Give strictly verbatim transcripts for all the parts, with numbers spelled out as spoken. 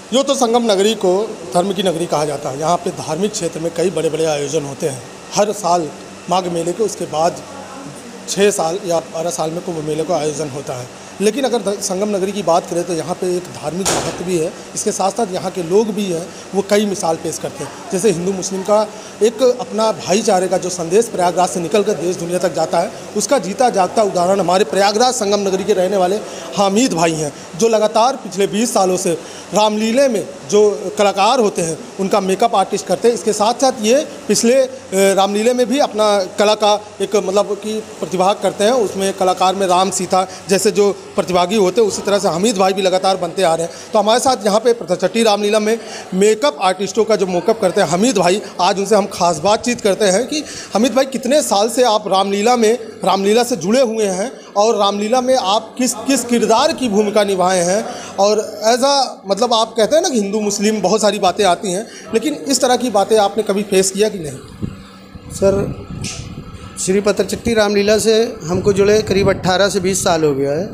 यूँ तो संगम नगरी को धर्म की नगरी कहा जाता है। यहाँ पे धार्मिक क्षेत्र में कई बड़े बड़े आयोजन होते हैं। हर साल माघ मेले के उसके बाद छः साल या बारह साल में कुंभ मेले का आयोजन होता है। लेकिन अगर संगम नगरी की बात करें तो यहाँ पे एक धार्मिक महत्व भी है। इसके साथ साथ यहाँ के लोग भी हैं, वो कई मिसाल पेश करते हैं। जैसे हिंदू मुस्लिम का एक अपना भाईचारे का जो संदेश प्रयागराज से निकल कर देश दुनिया तक जाता है, उसका जीता जागता उदाहरण हमारे प्रयागराज संगम नगरी के रहने वाले हामिद भाई हैं, जो लगातार पिछले बीस सालों से रामलीले में जो कलाकार होते हैं उनका मेकअप आर्टिस्ट करते हैं। इसके साथ साथ ये पिछले रामलीले में भी अपना कला का एक मतलब कि प्रतिभाग करते हैं। उसमें कलाकार में राम सीता जैसे जो प्रतिभागी होते हैं, उसी तरह से हामिद भाई भी लगातार बनते आ रहे हैं। तो हमारे साथ यहाँ पे प्रथाचट्टी रामलीला में मेकअप आर्टिस्टों का जो मेकअप करते हैं हामिद भाई, आज उनसे हम खास बातचीत करते हैं कि हामिद भाई कितने साल से आप रामलीला में रामलीला से जुड़े हुए हैं और रामलीला में आप किस किस किरदार की भूमिका निभाए हैं, और एज अ मतलब आप कहते हैं ना कि हिंदू मुस्लिम बहुत सारी बातें आती हैं, लेकिन इस तरह की बातें आपने कभी फेस किया कि नहीं? सर, श्री प्रथाचट्टी रामलीला से हमको जुड़े करीब अट्ठारह से बीस साल हो गया है,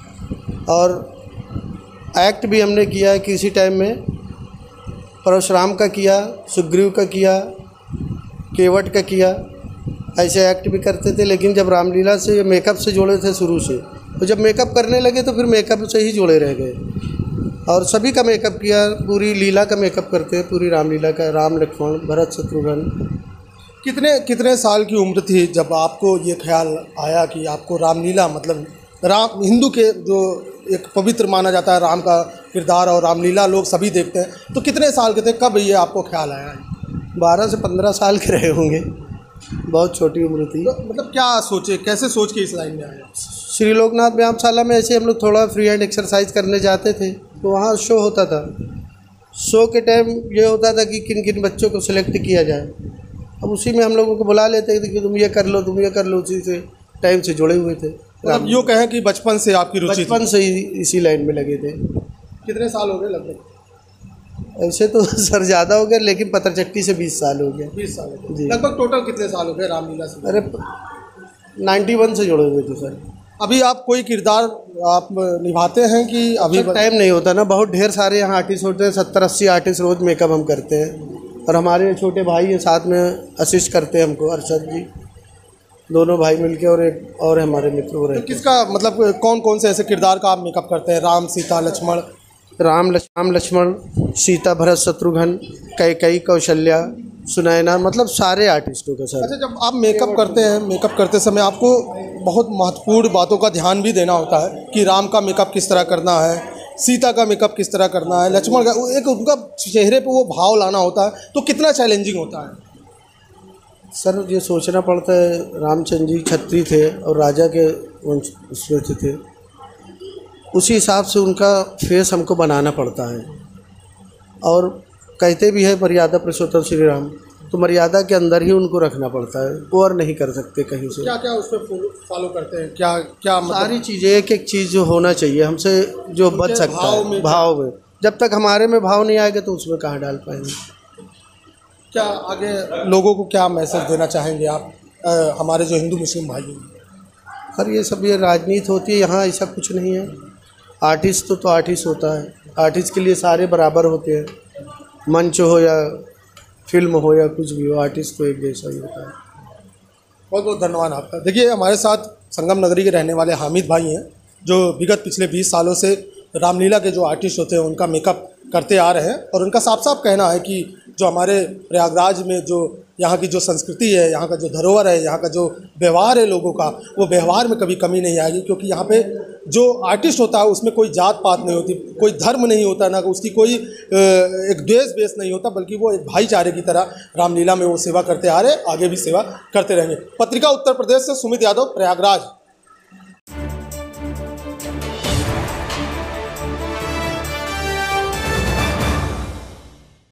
और एक्ट भी हमने किया है किसी टाइम में। परशुराम का किया, सुग्रीव का किया, केवट का किया, ऐसे एक्ट भी करते थे। लेकिन जब रामलीला से मेकअप से जुड़े थे शुरू से, तो जब मेकअप करने लगे तो फिर मेकअप से ही जुड़े रह गए, और सभी का मेकअप किया। पूरी लीला का मेकअप करते हैं, पूरी रामलीला का, राम लक्ष्मण भरत शत्रुघ्न। कितने कितने साल की उम्र थी जब आपको ये ख्याल आया कि आपको रामलीला मतलब राम हिंदू के जो एक पवित्र माना जाता है राम का किरदार, और रामलीला लोग सभी देखते हैं, तो कितने साल के थे, कब ये आपको ख्याल आया? बारह से पंद्रह साल के रहे होंगे, बहुत छोटी उम्र थी। तो मतलब क्या सोचे, कैसे सोच के इस लाइन में आए? श्री लोकनाथ व्यायामशाला में ऐसे हम लोग थोड़ा फ्री हैंड एक्सरसाइज करने जाते थे, तो वहाँ शो होता था। शो के टाइम ये होता था कि किन किन बच्चों को सिलेक्ट किया जाए। अब उसी में हम लोगों को बुला लेते थे कि तुम ये कर लो, तुम ये कर लो। उसी से टाइम से जुड़े हुए थे। मतलब यूँ कहें कि बचपन से आपकी रुचि? बचपन से ही इसी लाइन में लगे थे। कितने साल हो गए लगभग? ऐसे तो सर ज़्यादा हो गया, लेकिन प्रथाचट्टी से बीस साल हो गए। बीस साल हो गए लगभग। टोटल कितने साल हो गए रामलीला से? अरे नाइन्टी वन से जुड़े हुए थे सर। अभी आप कोई किरदार आप निभाते हैं कि अभी टाइम नहीं होता ना? बहुत ढेर सारे यहाँ आर्टिस्ट होते हैं, सत्तर अस्सी आर्टिस्ट रोज़ मेकअप हम करते हैं, और हमारे छोटे भाई हैं साथ में असिस्ट करते हैं हमको, अरशद जी, दोनों भाई मिलके, और एक और हमारे मित्र हो रहे हैं। तो किसका मतलब कौन कौन से ऐसे किरदार का आप मेकअप करते हैं? राम सीता लक्ष्मण? राम राम लक्ष्मण, सीता भरत शत्रुघ्न, कैकेयी कौशल्या, सुनैना, मतलब सारे आर्टिस्टों का सर। अच्छा, जब आप मेकअप करते हैं, मेकअप करते समय आपको बहुत महत्वपूर्ण बातों का ध्यान भी देना होता है कि राम का मेकअप किस तरह करना है, सीता का मेकअप किस तरह करना है, लक्ष्मण का, एक उनका चेहरे पे वो भाव लाना होता है, तो कितना चैलेंजिंग होता है? सर ये सोचना पड़ता है, रामचंद्र जी क्षत्रिय थे और राजा के वंश उसमें थे, उसी हिसाब से उनका फेस हमको बनाना पड़ता है। और कहते भी है मर्यादा पुरुषोत्तम श्री राम, तो मर्यादा के अंदर ही उनको रखना पड़ता है, वो और नहीं कर सकते कहीं से। क्या क्या उस पर फॉलो करते हैं? क्या क्या मतलब? सारी चीज़ें, एक एक चीज़ जो होना चाहिए हमसे, जो बच सकता है भाव में। जब तक हमारे में भाव नहीं आएगा तो उसमें कहाँ डाल पाएंगे। क्या आगे लोगों को क्या मैसेज देना चाहेंगे आप, आ, हमारे जो हिंदू मुस्लिम भाई हैं? सर ये सब ये राजनीति होती है, यहाँ ऐसा कुछ नहीं है। आर्टिस्ट तो, तो आर्टिस्ट होता है, आर्टिस्ट के लिए सारे बराबर होते हैं, मंच हो या फिल्म हो या कुछ भी हो, आर्टिस्ट तो एक जैसा ही होता है। बहुत बहुत धन्यवाद आपका। देखिए, हमारे साथ संगम नगरी के रहने वाले हामिद भाई हैं, जो विगत पिछले बीस सालों से रामलीला के जो आर्टिस्ट होते हैं उनका मेकअप करते आ रहे हैं, और उनका साफ साफ कहना है कि जो हमारे प्रयागराज में जो यहाँ की जो संस्कृति है, यहाँ का जो धरोहर है, यहाँ का जो व्यवहार है लोगों का, वो व्यवहार में कभी कमी नहीं आएगी, क्योंकि यहाँ पे जो आर्टिस्ट होता है उसमें कोई जात पात नहीं होती, कोई धर्म नहीं होता, ना उसकी कोई एक द्वेष बेस नहीं होता, बल्कि वो एक भाईचारे की तरह रामलीला में वो सेवा करते आ रहे, आगे भी सेवा करते रहेंगे। पत्रिका उत्तर प्रदेश से सुमित यादव, प्रयागराज।